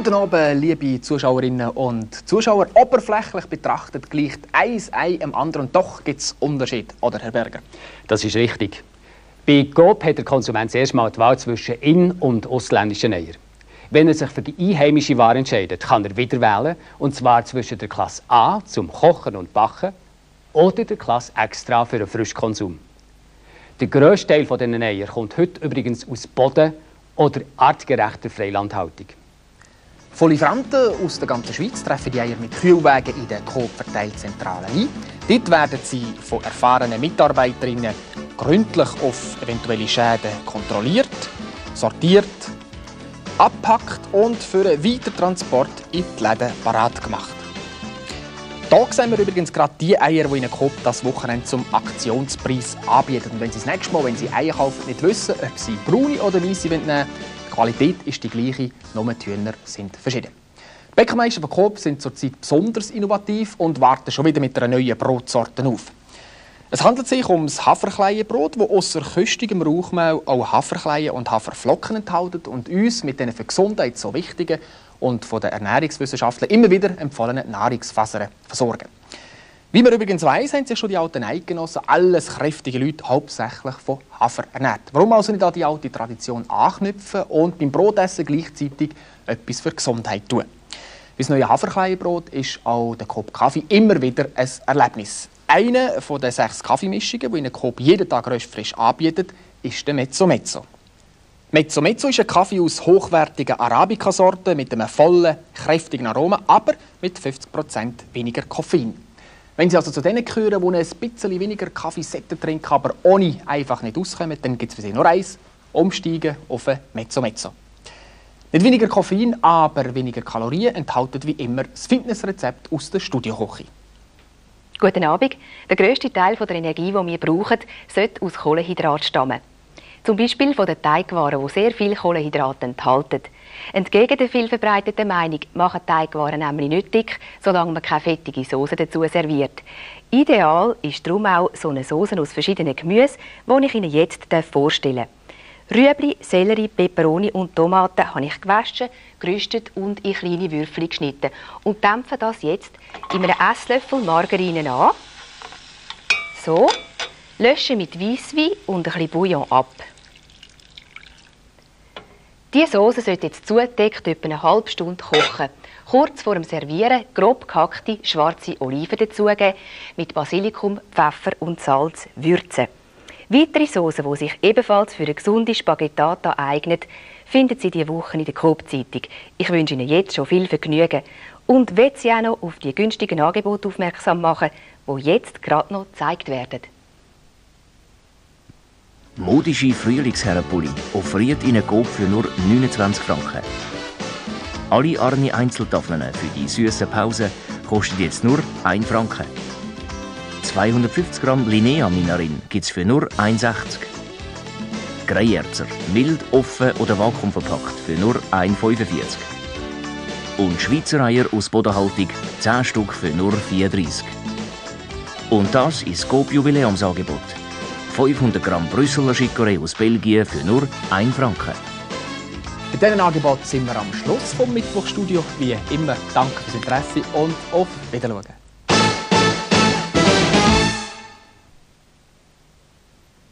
Guten Abend, liebe Zuschauerinnen und Zuschauer. Oberflächlich betrachtet gleicht ein Ei am anderen, und doch gibt es Unterschiede, oder Herr Berger? Das ist richtig. Bei Coop hat der Konsument zuerst mal die Wahl zwischen in- und ausländischen Eiern. Wenn er sich für die einheimische Ware entscheidet, kann er wieder wählen, und zwar zwischen der Klasse A zum Kochen und Backen oder der Klasse Extra für den Frischkonsum. Der grösste Teil dieser Eier kommt heute übrigens aus Boden- oder artgerechter Freilandhaltung. Von Lieferanten aus der ganzen Schweiz treffen die Eier mit Kühlwagen in den Coop-Verteilzentralen ein. Dort werden sie von erfahrenen Mitarbeiterinnen gründlich auf eventuelle Schäden kontrolliert, sortiert, abgepackt und für einen Weitertransport in die Läden parat gemacht. Hier sehen wir übrigens gerade die Eier, die Ihnen Coop das Wochenende zum Aktionspreis anbietet. Und wenn Sie das nächste Mal, wenn Sie Eier kaufen, nicht wissen, ob Sie braune oder weiße nehmen wollen, die Qualität ist die gleiche, nur die Hühner sind verschieden. Die Bäckermeister von Coop sind zurzeit besonders innovativ und warten schon wieder mit einer neuen Brotsorte auf. Es handelt sich um das Haferkleienbrot, das ausser köstigem Rauchmehl auch Haferkleien und Haferflocken enthält und uns mit den für die Gesundheit so wichtigen und von den Ernährungswissenschaftlern immer wieder empfohlenen Nahrungsfasern versorgen. Wie man übrigens weiss, haben sich schon die alten Eidgenossen, alles kräftige Leute, hauptsächlich von Hafer ernährt. Warum also nicht an die alte Tradition anknüpfen und beim Brotessen gleichzeitig etwas für die Gesundheit tun? Bei das neue Haferkleienbrot ist auch der Coop Kaffee immer wieder ein Erlebnis. Eine von den 6 Kaffeemischungen, die Ihnen Coop jeden Tag röstfrisch anbietet, ist der Mezzo Mezzo. Mezzo Mezzo ist ein Kaffee aus hochwertigen Arabica-Sorten mit einem vollen, kräftigen Aroma, aber mit 50% weniger Koffein. Wenn Sie also zu denen gehören, die ein bisschen weniger Kaffee trinken, aber ohne einfach nicht auskommen, dann gibt es für Sie nur eins: umsteigen auf ein Mezzo Mezzo. Nicht weniger Koffein, aber weniger Kalorien enthält wie immer das Fitnessrezept aus der Studioküche. Guten Abend. Der grösste Teil der Energie, die wir brauchen, sollte aus Kohlenhydraten stammen. Zum Beispiel von den Teigwaren, die sehr viel Kohlenhydrate enthalten. Entgegen der viel verbreiteten Meinung machen Teigwaren nämlich nicht dick, solange man keine fettige Sauce dazu serviert. Ideal ist darum auch so eine Sauce aus verschiedenen Gemüsen, die ich Ihnen jetzt vorstellen darf. Rüebli, Sellerie, Peperoni und Tomaten habe ich gewaschen, gerüstet und in kleine Würfel geschnitten. Und dämpfe das jetzt in einem Esslöffel Margarine an. So. Lösche mit Weisswein und ein bisschen Bouillon ab. Diese Sauce sollte jetzt zugedeckt etwa eine halbe Stunde kochen. Kurz vor dem Servieren grob gehackte schwarze Oliven dazugeben, mit Basilikum, Pfeffer und Salz würzen. Weitere Soßen, die sich ebenfalls für eine gesunde Spaghettata eignen, finden Sie diese Woche in der Coop-Zeitung. Ich wünsche Ihnen jetzt schon viel Vergnügen und will Sie auch noch auf die günstigen Angebote aufmerksam machen, die jetzt gerade noch gezeigt werden. Modische Frühlingsherrenpulli offeriert Ihnen Coop für nur 29 Franken. Alle Arni Einzeltafeln für die süßen Pausen kosten jetzt nur 1 Franken. 250 Gramm Linea Minarin gibt es für nur 1,60. Greyerzer, mild, offen oder vakuumverpackt für nur 1,45. Und Schweizer Eier aus Bodenhaltung 10 Stück für nur 4,30. Und das ist das Coop Jubiläumsangebot. 500 Gramm Brüsseler Chicorée aus Belgien für nur 1 Franken. Bei diesem Angebot sind wir am Schluss vom Mittwochstudio. Wie immer, danke fürs Interesse und auf Wiedersehen.